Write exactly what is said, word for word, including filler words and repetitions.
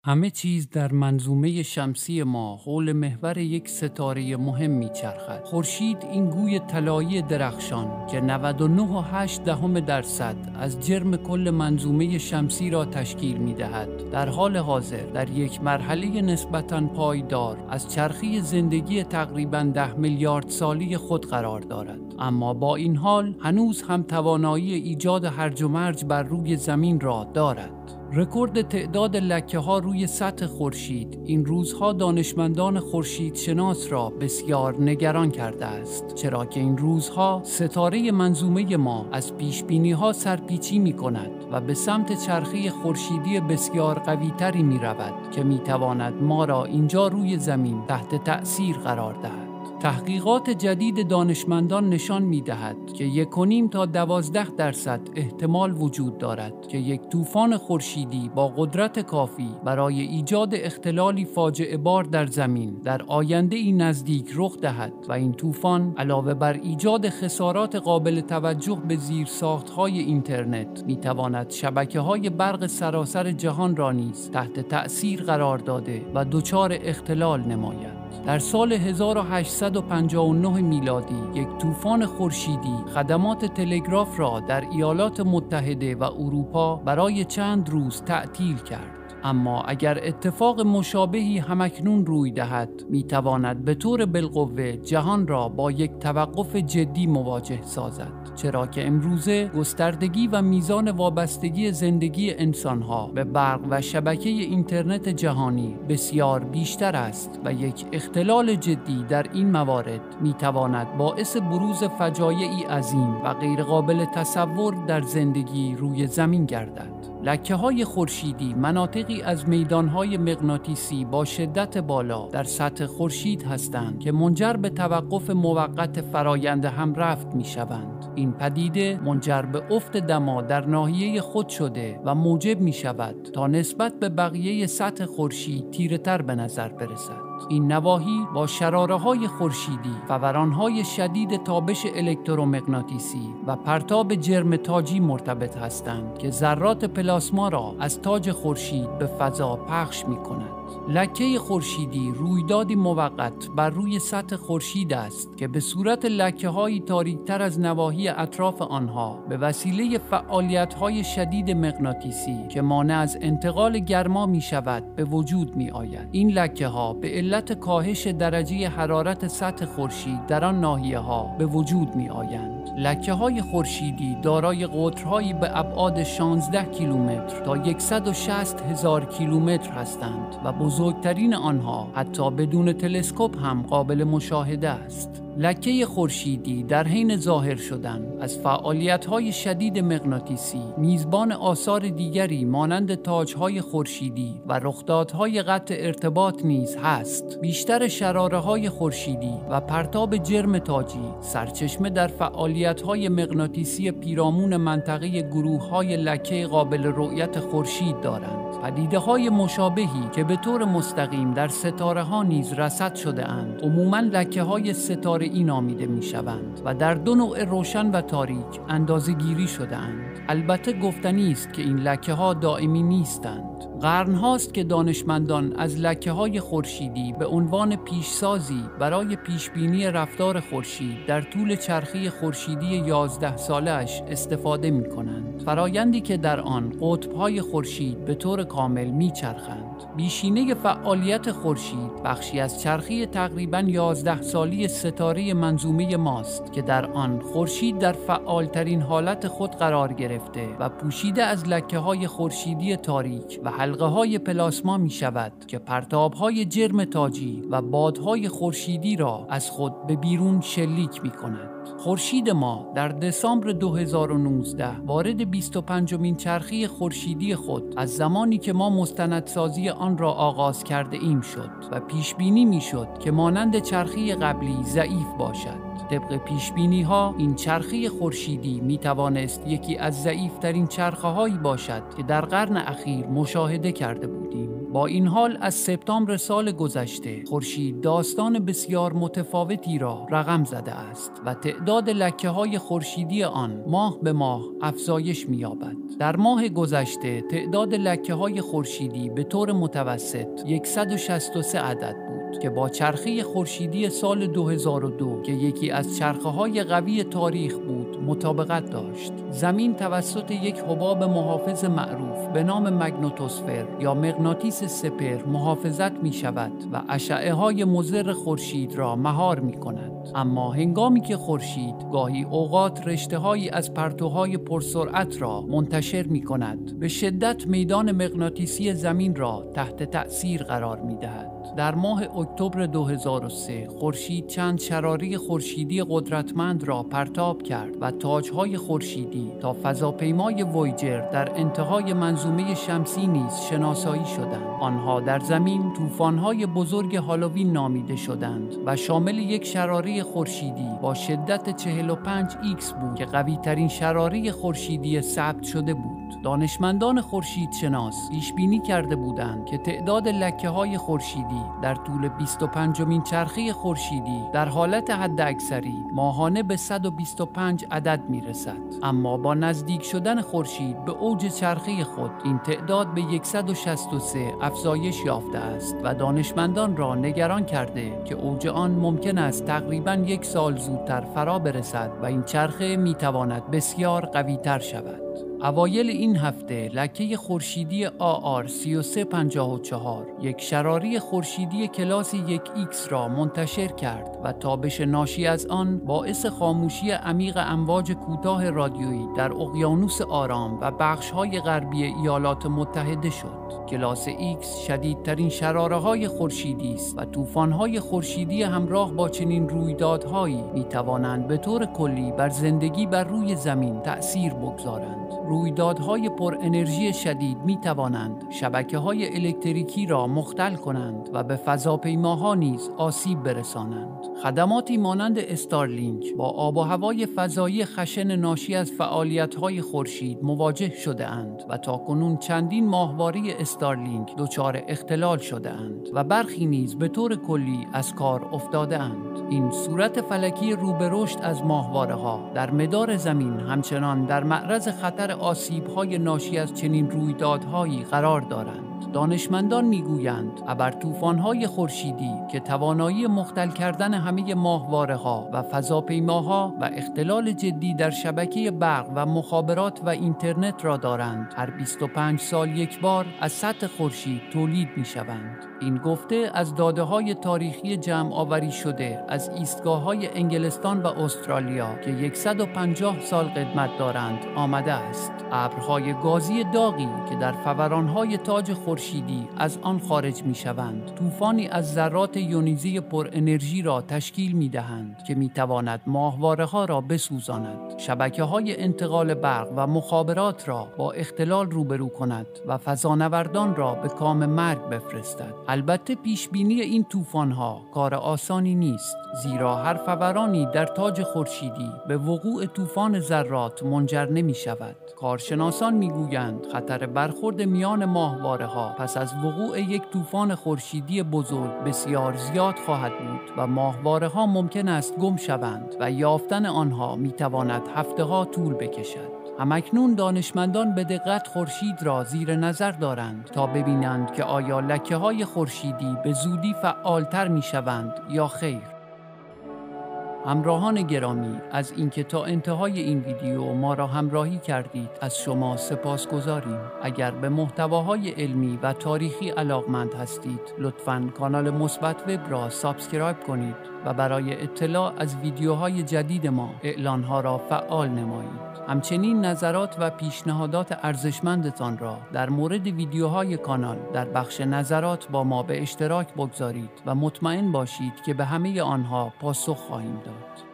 همه چیز در منظومه شمسی ما حول محور یک ستاره مهم می‌چرخد. خورشید این گوی طلایی درخشان که نود و نه و هشت دهم درصد از جرم کل منظومه شمسی را تشکیل می‌دهد، در حال حاضر در یک مرحله نسبتاً پایدار از چرخی زندگی تقریباً ده میلیارد سالی خود قرار دارد. اما با این حال هنوز هم توانایی ایجاد هرج و مرج بر روی زمین را دارد. رکورد تعداد لکه‌ها روی سطح خورشید این روزها دانشمندان خورشید شناس را بسیار نگران کرده است، چرا که این روزها ستاره منظومه ما از پیشبینی‌ها سرپیچی می‌کند و به سمت چرخه خورشیدی بسیار قوی‌تری می‌رود که می‌تواند ما را اینجا روی زمین تحت تأثیر قرار دهد. تحقیقات جدید دانشمندان نشان می‌دهد که یک و نیم تا دوازده درصد احتمال وجود دارد که یک طوفان خورشیدی با قدرت کافی برای ایجاد اختلالی فاجعه بار در زمین در آینده‌ای نزدیک رخ دهد و این طوفان علاوه بر ایجاد خسارات قابل توجه به زیرساخت‌های اینترنت می‌تواند شبکه‌های برق سراسر جهان را نیز تحت تأثیر قرار داده و دچار اختلال نماید. در سال هزار و هشتصد و پنجاه و نه میلادی یک طوفان خورشیدی خدمات تلگراف را در ایالات متحده و اروپا برای چند روز تعطیل کرد. اما اگر اتفاق مشابهی همکنون روی دهد، میتواند به طور بالقوه جهان را با یک توقف جدی مواجه سازد، چرا که امروزه گستردگی و میزان وابستگی زندگی انسانها به برق و شبکه اینترنت جهانی بسیار بیشتر است و یک اختلال جدی در این موارد میتواند باعث بروز فجایعی عظیم و غیرقابل تصور در زندگی روی زمین گردد. لکه‌های خورشیدی مناطقی از میدانهای مغناطیسی با شدت بالا در سطح خورشید هستند که منجر به توقف موقت فرایند همرفت می‌شوند. این پدیده منجر به افت دما در ناحیه خود شده و موجب می‌شود تا نسبت به بقیه سطح خورشید تیره‌تر به نظر برسد. این نواحی با شراره‌های خورشیدی، فوران‌های شدید تابش الکترومغناطیسی و پرتاب جرم تاجی مرتبط هستند که ذرات پلاسما را از تاج خورشید به فضا پخش می‌کند. لکه خورشیدی رویدادی موقت بر روی سطح خورشید است که به صورت لکه‌های تاریک‌تر از نواحی اطراف آنها به وسیله فعالیت‌های شدید مغناطیسی که مانع از انتقال گرما می‌شود به وجود می‌آید. این لکه‌ها به علت کاهش درجه حرارت سطح خورشید در آن ناحیه‌ها به وجود می‌آیند. لکه‌های خورشیدی دارای قطرهایی به ابعاد شانزده کیلومتر تا صد و شصت هزار کیلومتر هستند و بزرگترین آنها حتی بدون تلسکوپ هم قابل مشاهده است. لکه خورشیدی در حین ظاهر شدن از فعالیت‌های شدید مغناطیسی میزبان آثار دیگری مانند تاج‌های خورشیدی و رخدادهای قطع ارتباط نیز هست. بیشتر شراره‌های خورشیدی و پرتاب جرم تاجی سرچشمه در فعالیت‌های مغناطیسی پیرامون منطقه گروه‌های لکه قابل رؤیت خورشید دارند. پدیده‌های مشابهی که به طور مستقیم در ستاره‌ها نیز رصد شده‌اند، عموماً لکه‌های ستاره‌ای نامیده می‌شوند و در دو نوع روشن و تاریک اندازه‌گیری شده‌اند. البته گفتنی است که این لکه‌ها دائمی نیستند. قرن‌هاست که دانشمندان از لکه‌های خورشیدی به عنوان پیشسازی برای پیشبینی رفتار خورشید در طول چرخه خورشیدی یازده ساله‌اش استفاده می‌کنند. فرایندی که در آن قطب‌های خورشید به طور کامل می‌چرخند. بیشینه فعالیت خورشید بخشی از چرخه تقریباً یازده سالی ستاره منظومه ماست که در آن خورشید در فعالترین حالت خود قرار گرفته و پوشیده از لکه‌های خورشیدی تاریک و حلقه‌های پلاسما می‌شود که پرتاب‌های جرم تاجی و بادهای خورشیدی را از خود به بیرون شلیک می‌کند. خورشید ما در دسامبر دو هزار و نوزده وارد بیست و پنجمین چرخه خورشیدی خود از زمانی که ما مستندسازی آن را آغاز کرده ایم شد و پیش بینی می شد که مانند چرخه قبلی ضعیف باشد. طبق پیش بینی ها این چرخه خورشیدی می توانست یکی از ضعیف ترین چرخه هایی باشد که در قرن اخیر مشاهده کرده بودیم. با این حال از سپتامبر سال گذشته خورشید داستان بسیار متفاوتی را رقم زده است و تعداد لکه‌های خورشیدی آن ماه به ماه افزایش می‌یابد. در ماه گذشته تعداد لکه‌های خورشیدی به طور متوسط صد و شصت و سه عدد بود که با چرخه خورشیدی سال دو هزار و دو که یکی از چرخه‌های قوی تاریخ بود مطابقت داشت. زمین توسط یک حباب محافظ معروف به نام مگنتوسفر یا مغناطیس سپهر محافظت می شود و اشعه های مضر خورشید را مهار می کند. اما هنگامی که خورشید گاهی اوقات رشته هایی از پرتوهای پرسرعت را منتشر می کند، به شدت میدان مغناطیسی زمین را تحت تأثیر قرار می دهد. در ماه اکتبر دو هزار و سه خورشید چند شراره خورشیدی قدرتمند را پرتاب کرد و تاج‌های خورشیدی تا فضاپیمای وویجر در انتهای منظومه شمسی نیز شناسایی شدند. آنها در زمین طوفان‌های بزرگ هالووین نامیده شدند و شامل یک شراره خورشیدی با شدت چهل و پنج ایکس بود که قوی‌ترین شراره خورشیدی ثبت شده بود. دانشمندان خورشید شناس پیش بینی کرده بودند که تعداد لکه‌های خورشیدی در طول بیست و پنجمین چرخه خورشیدی در حالت حداکثری ماهانه به صد و بیست و پنج عدد میرسد، اما با نزدیک شدن خورشید به اوج چرخه خود این تعداد به صد و شصت و سه افزایش یافته است و دانشمندان را نگران کرده که اوج آن ممکن است تقریباً یک سال زودتر فرا برسد و این چرخه میتواند بسیار قوی‌تر شود. اوایل این هفته لکه خورشیدی آ آر سه و سه پنجاه و چهار یک شراره خورشیدی کلاس یک ایکس را منتشر کرد و تابش ناشی از آن باعث خاموشی عمیق امواج کوتاه رادیویی در اقیانوس آرام و بخش‌های غربی ایالات متحده شد. کلاس ایکس شدیدترین شراره‌های خورشیدی است و طوفان‌های خورشیدی همراه با چنین رویدادهایی می‌توانند به طور کلی بر زندگی بر روی زمین تأثیر بگذارند. رویدادهای پر انرژی شدید می توانند شبکه‌های الکتریکی را مختل کنند و به فضاپیماها نیز آسیب برسانند. خدماتی مانند استارلینک با آب و هوای فضایی خشن ناشی از فعالیت‌های خورشید مواجه شده اند و تاکنون چندین ماهواره استارلینک دچار اختلال شده اند و برخی نیز به طور کلی از کار افتاده اند. این صورت فلکی رو به رشد از ماهواره‌ها در مدار زمین همچنان در معرض خطر آسیب‌های ناشی از چنین رویدادهایی قرار دارند. دانشمندان میگویند ابر طوفان‌های خورشیدی که توانایی مختل کردن همه ماهواره‌ها و فضاپیماها و اختلال جدی در شبکه برق و مخابرات و اینترنت را دارند، هر بیست و پنج سال یک بار از سطح خورشید تولید می‌شوند. این گفته از داده‌های تاریخی جمع آوری شده از ایستگاه‌های انگلستان و استرالیا که صد و پنجاه سال قدمت دارند آمده است. ابرهای گازی داغی که در فوران‌های تاج خورشیدی از آن خارج می‌شوند، طوفانی از ذرات یونیزی پر انرژی را تشکیل می‌دهند که می‌تواند ماهواره‌ها را بسوزاند، شبکه‌های انتقال برق و مخابرات را با اختلال روبرو کند و فضانوردان را به کام مرگ بفرستد. البته پیشبینی این طوفان‌ها کار آسانی نیست، زیرا هر فورانی در تاج خورشیدی به وقوع طوفان ذرات منجر نمی‌شود. کارشناسان می‌گویند خطر برخورد میان ماهواره‌ها پس از وقوع یک طوفان خورشیدی بزرگ بسیار زیاد خواهد بود و ماهواره‌ها ممکن است گم شوند و یافتن آنها می‌تواند هفته‌ها طول بکشد. همکنون دانشمندان به دقت خورشید را زیر نظر دارند تا ببینند که آیا لکه‌های خورشیدی به زودی فعالتر می‌شوند یا خیر. همراهان گرامی، از اینکه تا انتهای این ویدیو ما را همراهی کردید از شما سپاسگزاریم. اگر به محتواهای علمی و تاریخی علاقمند هستید، لطفاً کانال مثبت وب را سابسکرایب کنید و برای اطلاع از ویدیوهای جدید ما اعلانها را فعال نمایید. همچنین نظرات و پیشنهادات ارزشمندتان را در مورد ویدیوهای کانال در بخش نظرات با ما به اشتراک بگذارید و مطمئن باشید که به همه آنها پاسخ خواهیم داد.